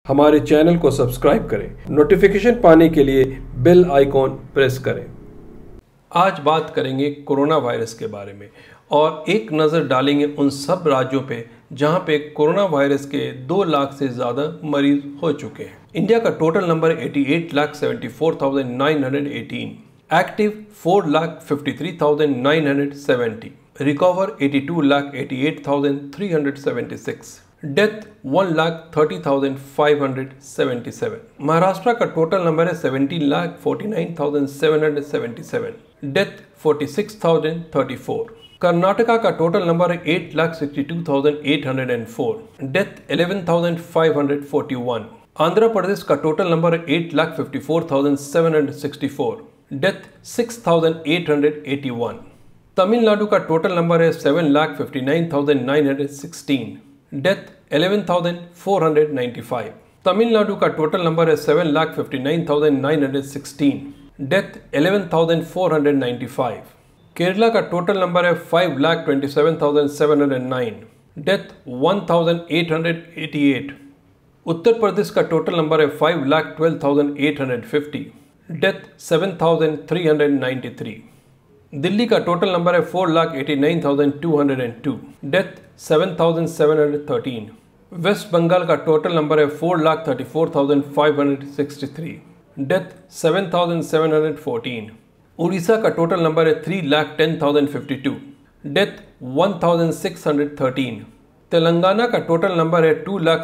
हमारे चैनल को सब्सक्राइब करें। नोटिफिकेशन पाने के लिए बेल आइकॉन प्रेस करें। आज बात करेंगे कोरोना वायरस के बारे में और एक नज़र डालेंगे उन सब राज्यों पे जहां पे कोरोना वायरस के 2 लाख से ज़्यादा मरीज हो चुके हैं। इंडिया का total number 88,74,918, active 4,53,970, recover 82,88,376, death 1,30,577। Maharashtra का टोटल नंबर है 17,49,777, डेथ 46,034। कर्नाटका का टोटल नंबर है 8,62,804, डेथ 11,541। आंध्र प्रदेश का टोटल नंबर है 8,54,764, डेथ 6,881। तमिलनाडु का टोटल नंबर है 7,59,916, डेथ 11,495। तमिलनाडु का टोटल नंबर है 7,59,916, डेथ 11,495। केरला का टोटल नंबर है 5,27,709, डेथ 1,888। उत्तर प्रदेश का टोटल नंबर है 5,12,850, डेथ 7,393। दिल्ली का टोटल नंबर है 4,89,202, डेथ 7,713। वेस्ट बंगाल का टोटल नंबर है 4,34,563, डेथ 7,714। उड़ीसा का टोटल नंबर है 3,10,052, डेथ 1,613। तेलंगाना का टोटल नंबर है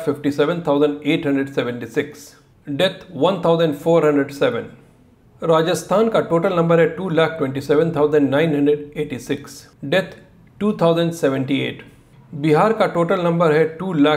2,57,876, डेथ 1,407। राजस्थान का टोटल नंबर है 2,27,986, डेथ 2,078। बिहार का टोटल नंबर है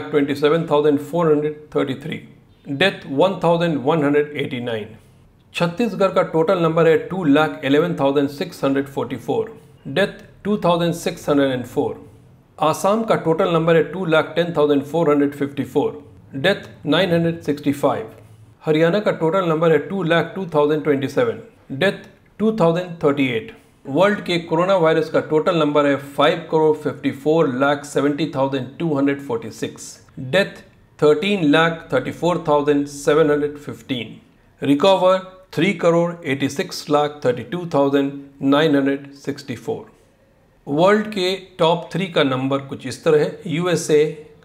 2,27,433, डेथ 1,189। छत्तीसगढ़ का टोटल नंबर है 2,11,644, डेथ 2,604। आसाम का टोटल नंबर है 2,10,454, डेथ 965। हरियाणा का टोटल नंबर है 2,02,027, डेथ 2,038। वर्ल्ड के कोरोना वायरस का टोटल नंबर है 5,54,70,246, डेथ 13,34,715, रिकवर 3,86,32,964। वर्ल्ड के टॉप 3 का नंबर कुछ इस तरह है। USA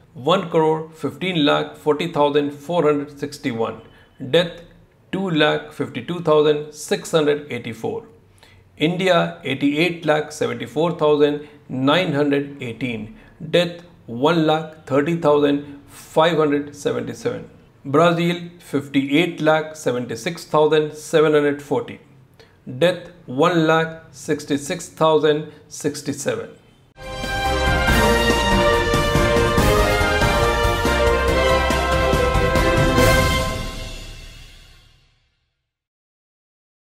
1,15,40,461, death 2,52,684। India 88,74,918, death 1,30,577। Brazil 58,76,740, death 1,66,067।